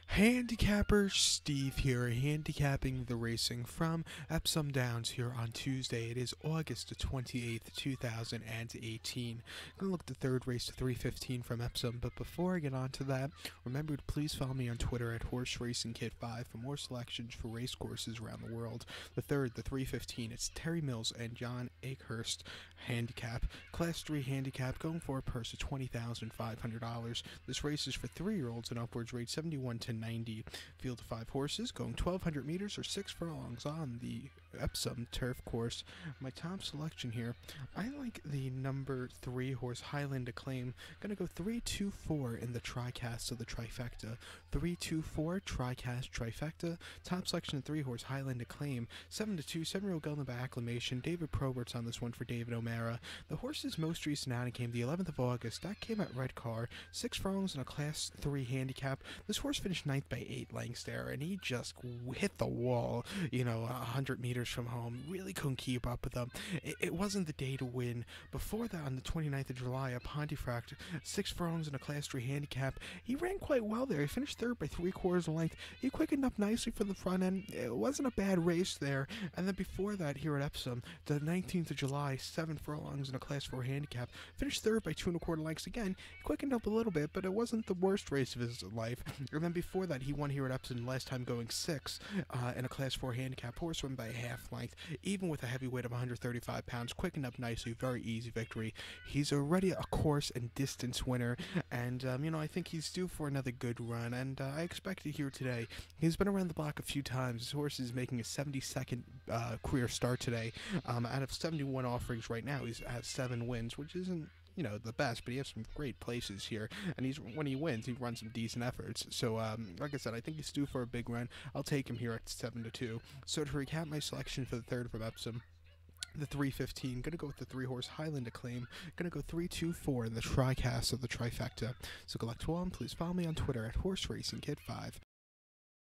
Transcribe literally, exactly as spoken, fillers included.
Handicapper Steve here, handicapping the racing from Epsom Downs here on Tuesday. It is August twenty-eighth, two thousand eighteen. I'm going to look at the third race to three fifteen from Epsom, but before I get on to that, remember to please follow me on Twitter at Horse Racing Kid five for more selections for race courses around the world. The third, the three fifteen, it's Terry Mills and John Akehurst handicap. Class three handicap going for a purse of twenty thousand five hundred dollars. This race is for three-year-olds and upwards, rate seventy-one to ninety. Field of five horses going twelve hundred meters or six furlongs on the Epsom turf course. My top selection here, I like the number three horse Highland Acclaim. Gonna go three two four in the TriCast of the trifecta. three two four TriCast trifecta. Top selection three horse Highland Acclaim. seven to two, seven-year-old Gelman by acclamation. David Probert's on this one for David O'Mara. The horse's most recent outing came the eleventh of August. That came at Redcar. Six furlongs in a class three handicap. This horse finished ninth by eight lengths there, and he just hit the wall, you know, one hundred meters from home. Really couldn't keep up with them. It, it wasn't the day to win. Before that, on the twenty-ninth of July, at Pontefract, six furlongs in a class three handicap. He ran quite well there. He finished third by three quarters of length. He quickened up nicely for the front end. It wasn't a bad race there. And then before that, here at Epsom, the nineteenth of July, seven furlongs in a class four handicap. Finished third by two and a quarter lengths again. He quickened up a little bit, but it wasn't the worst race of his life. And then before that, he won here at Epsom last time going six uh, in a class four handicap. Horse won by a half length, even with a heavy weight of one hundred thirty-five pounds. Quickened up nicely, very easy victory. He's already a course and distance winner, and um, you know, I think he's due for another good run, and uh, I expect it here today. He's been around the block a few times. His horse is making a seventy-second uh, career start today. Um, out of seventy-one offerings right now, he's at seven wins, which isn't, you know, the best, but he has some great places here, and he's when he wins, he runs some decent efforts. So, um, like I said, I think he's due for a big run. I'll take him here at seven to two. So to recap my selection for the third from Epsom, the three fifteen, gonna go with the three horse Highland Acclaim, gonna go three two four in the TriCast of the trifecta. So collect one, please follow me on Twitter at Horse Racing Kid five.